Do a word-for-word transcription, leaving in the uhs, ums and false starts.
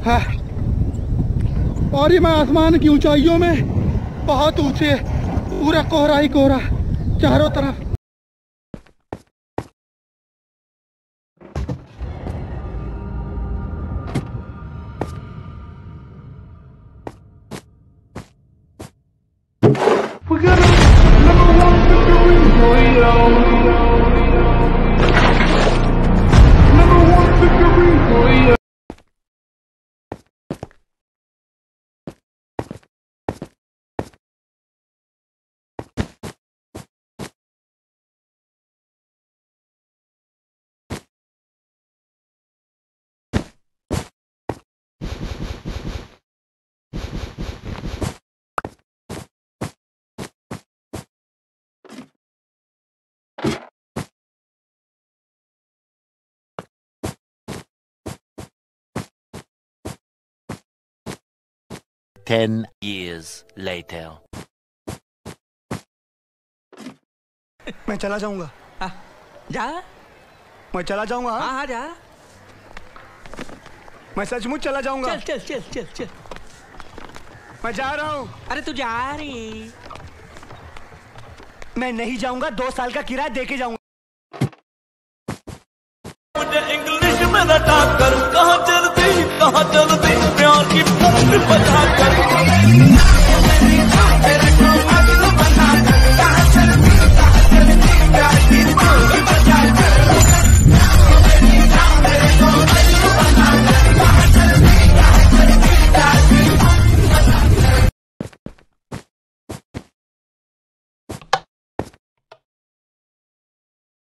हाँ। और ये मैं आसमान की ऊंचाइयों में बहुत ऊंचे, पूरा कोहरा ही कोहरा चारों तरफ। We got a number one victory royale. Number one victory royale. Ten years later. मैं चला जाऊंगा। हाँ, जा। मैं चला जाऊंगा। हाँ हाँ जा। मैं सचमुच चला जाऊंगा। चल चल चल चल चल। मैं जा रहा हूँ। अरे तू जा रही। मैं नहीं जाऊंगा, दो साल का किराया दे के जाऊंगा। मुझे इंग्लिश में रटा कर कहाँ चलती कहाँ चलती प्यार की पंख बजा कर